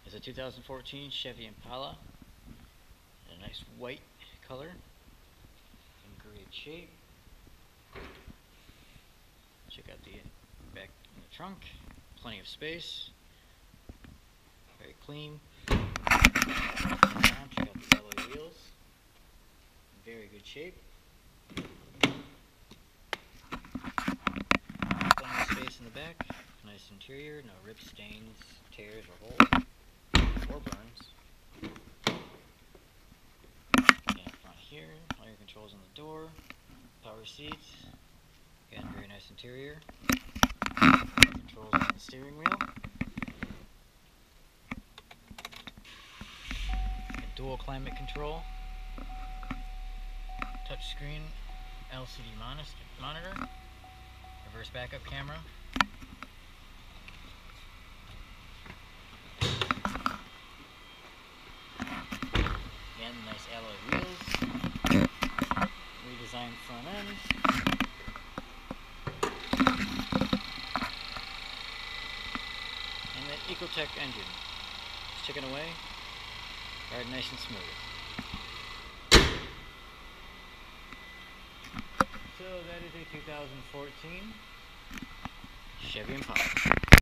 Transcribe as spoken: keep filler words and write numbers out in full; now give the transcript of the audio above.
It's a two thousand fourteen Chevy Impala. A nice white color. In great shape. Check out the back in the trunk. Plenty of space. Very clean. Check out the alloy wheels. In very good shape. Plenty of space in the back. Nice interior. No rips, stains, tears, or holes. Or burns. Again, up front here. All your controls on the door. Power seats. Again, very nice interior. Controls on the steering wheel. A dual climate control. Touchscreen L C D monitor. Reverse backup camera. Again, nice alloy wheels. Redesigned front end. And that Ecotech engine. It's ticking away. Ride nice and smooth. So that is a two thousand fourteen Chevy Impala.